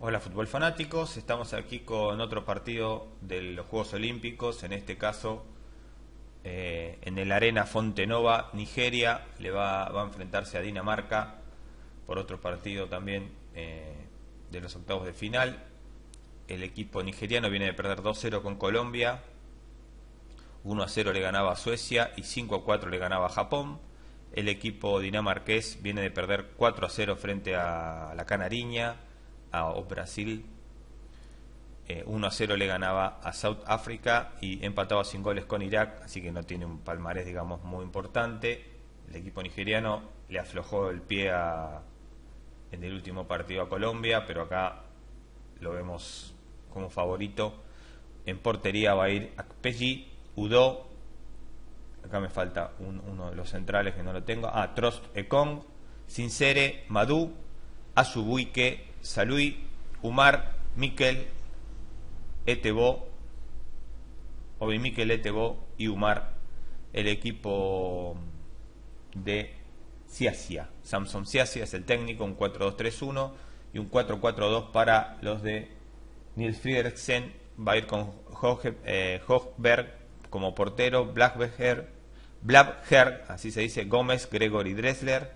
Hola fútbol fanáticos, estamos aquí con otro partido de los Juegos Olímpicos, en este caso en el Arena Fontenova, Nigeria va a enfrentarse a Dinamarca por otro partido también de los octavos de final. El equipo nigeriano viene de perder 2-0 con Colombia, 1-0 le ganaba a Suecia y 5-4 le ganaba a Japón. El equipo dinamarqués viene de perder 4-0 frente a la Canariña, o Brasil. 1-0 le ganaba a South Africa y empataba sin goles con Irak, así que no tiene un palmarés, digamos, muy importante. El equipo nigeriano le aflojó el pie en el último partido a Colombia, pero acá lo vemos como favorito. En portería va a ir Akpeji, Udo, acá me falta uno de los centrales que no lo tengo, Trost Ekong, Sincere, Madu, Asubuike, Salui, Umar, Mikel, Etebo, Mikel, Etebo y Umar. El equipo de Siasia, Samson Siasia es el técnico, un 4-2-3-1 y un 4-4-2 para los de Niels Frederiksen. Va a ir con Högberg como portero, Blabher, así se dice, Gómez, Gregory Dressler,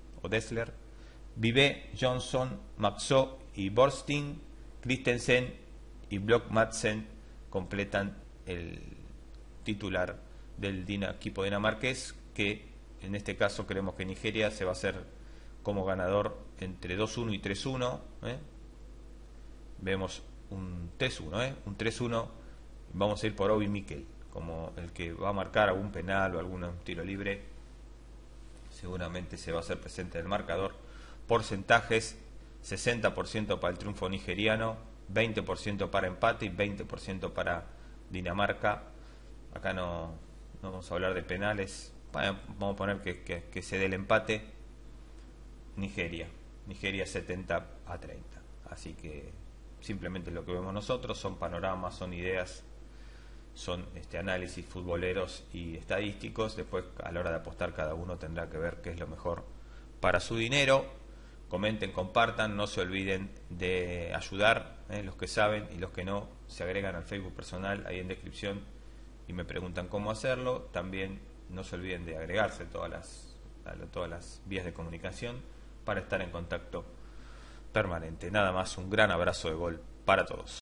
Vive, Johnson, Maxó y Borsting, Christensen y Block Madsen completan el titular del equipo dinamarqués, que en este caso creemos que Nigeria se va a hacer como ganador entre 2-1 y 3-1. Vemos un 3-1, un 3-1. Vamos a ir por Obi Mikel como el que va a marcar algún penal o algún tiro libre. Seguramente se va a hacer presente en el marcador. Porcentajes: 60% para el triunfo nigeriano, 20% para empate y 20% para Dinamarca. Acá no vamos a hablar de penales, vamos a poner que se dé el empate. Nigeria 70-30. Así que simplemente lo que vemos nosotros son panoramas, son ideas, son análisis futboleros y estadísticos. Después, a la hora de apostar, cada uno tendrá que ver qué es lo mejor para su dinero. Comenten, compartan, no se olviden de ayudar, los que saben y los que no se agregan al Facebook personal, ahí en descripción, y me preguntan cómo hacerlo. También no se olviden de agregarse a todas las vías de comunicación para estar en contacto permanente. Nada más, un gran abrazo de gol para todos.